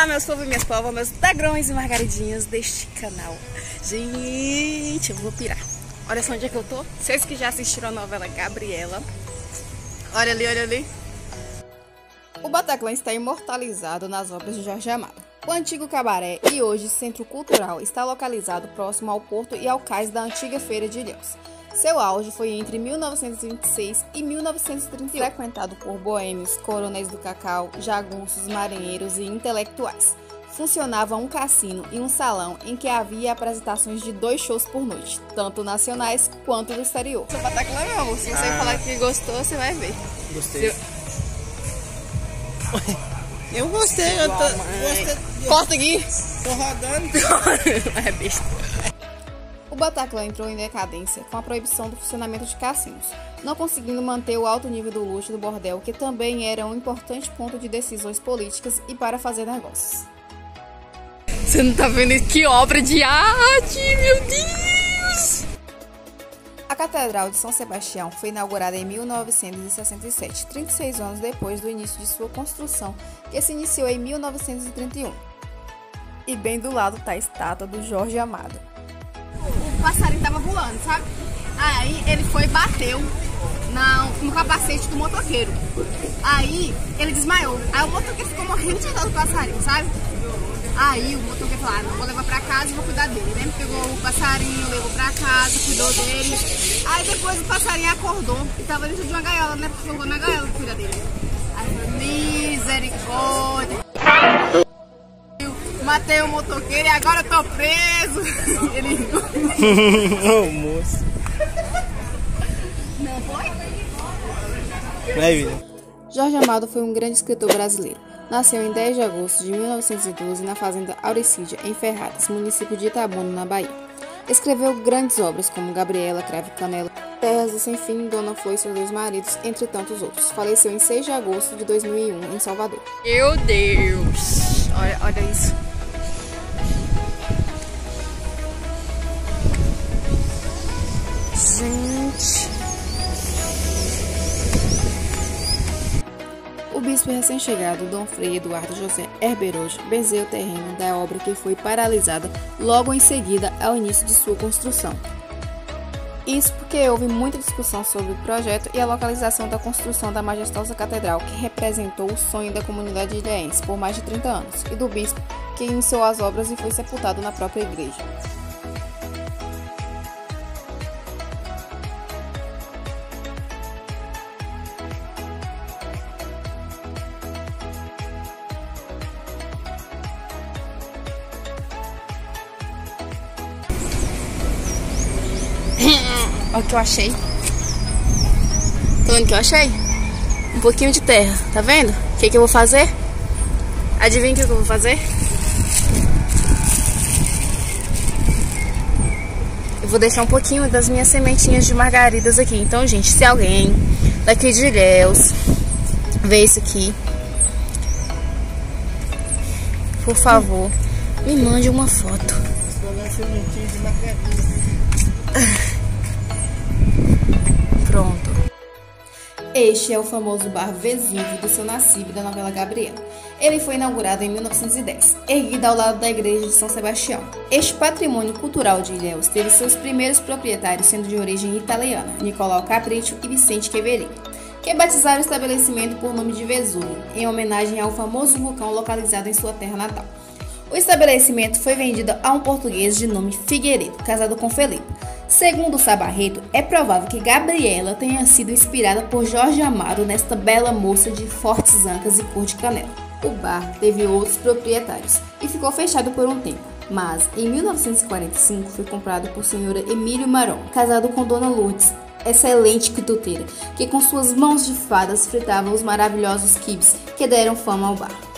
Olá, meus povos e minhas povas, meus dagrões e margaridinhas deste canal. Gente, eu vou pirar. Olha só onde é que eu tô. Vocês que já assistiram a novela Gabriela. Olha ali, olha ali. O Bataclan está imortalizado nas obras de Jorge Amado. O antigo cabaré e hoje centro cultural está localizado próximo ao porto e ao cais da antiga feira de Ilhéus. Seu auge foi entre 1926 e 1931, frequentado por boêmios, coronéis do cacau, jagunços, marinheiros e intelectuais. Funcionava um cassino e um salão em que havia apresentações de 2 shows por noite, tanto nacionais quanto do exterior. Seu Bataclan, meu amor, se você falar que gostou, você vai ver. Gostei. Eu gostei, eu tô... Gostei. Corta aqui. Tô rodando. É besta. O Bataclan entrou em decadência com a proibição do funcionamento de cassinos, não conseguindo manter o alto nível do luxo do bordel, que também era um importante ponto de decisões políticas e para fazer negócios. Você não tá vendo que obra de arte, meu Deus! A Catedral de São Sebastião foi inaugurada em 1967, 36 anos depois do início de sua construção, que se iniciou em 1931. E bem do lado está a estátua do Jorge Amado. O passarinho tava voando, sabe? Aí ele foi e bateu no capacete do motoqueiro. Aí ele desmaiou. Aí o motoqueiro ficou morrendo de dó do passarinho, sabe? Aí o motoqueiro falou, não vou levar pra casa e vou cuidar dele, né? Pegou o passarinho, levou pra casa, cuidou dele. Aí depois o passarinho acordou e tava dentro de uma gaiola, né? Porque jogou na gaiola pra cuidar dele. Aí falou, misericórdia. Matei o motoqueiro e agora eu tô preso. Ele... Ô, moço. Não foi? Vai, vida. Jorge Amado foi um grande escritor brasileiro. Nasceu em 10 de agosto de 1912 na fazenda Auricídia, em Ferradas, município de Itabuna, na Bahia. Escreveu grandes obras como Gabriela, Cravo e Canela, Terras do Sem Fim, Dona Flor e seus 2 maridos, entre tantos outros. Faleceu em 6 de agosto de 2001, em Salvador. Meu Deus! Olha isso. Gente... O bispo recém-chegado, Dom Frei Eduardo José Herberoge, benzeu o terreno da obra que foi paralisada logo em seguida ao início de sua construção. Isso porque houve muita discussão sobre o projeto e a localização da construção da majestosa catedral, que representou o sonho da comunidade ilhéense por mais de 30 anos, e do bispo, que iniciou as obras e foi sepultado na própria igreja. Olha o que eu achei. Tá vendo o que eu achei? Um pouquinho de terra, tá vendo? O que eu vou fazer? Adivinha o que eu vou fazer? Eu vou deixar um pouquinho das minhas sementinhas de margaridas aqui. Então, gente, se alguém daqui de Ilhéus ver isso aqui, por favor, me mande uma foto. Pronto. Este é o famoso bar Vesúvio do seu Nascimento da novela Gabriela. Ele foi inaugurado em 1910, erguido ao lado da igreja de São Sebastião. Este patrimônio cultural de Ilhéus teve seus primeiros proprietários sendo de origem italiana, Nicolau Capriccio e Vicente Cheverini, que batizaram o estabelecimento por nome de Vesúvio, em homenagem ao famoso vulcão localizado em sua terra natal. O estabelecimento foi vendido a um português de nome Figueiredo, casado com Felipe. Segundo Sabarreto, é provável que Gabriela tenha sido inspirada por Jorge Amado nesta bela moça de fortes ancas e cor de canela. O bar teve outros proprietários e ficou fechado por um tempo, mas em 1945 foi comprado por senhora Emílio Maron, casado com Dona Lourdes, excelente quituteira, que com suas mãos de fadas fritava os maravilhosos quibes que deram fama ao bar.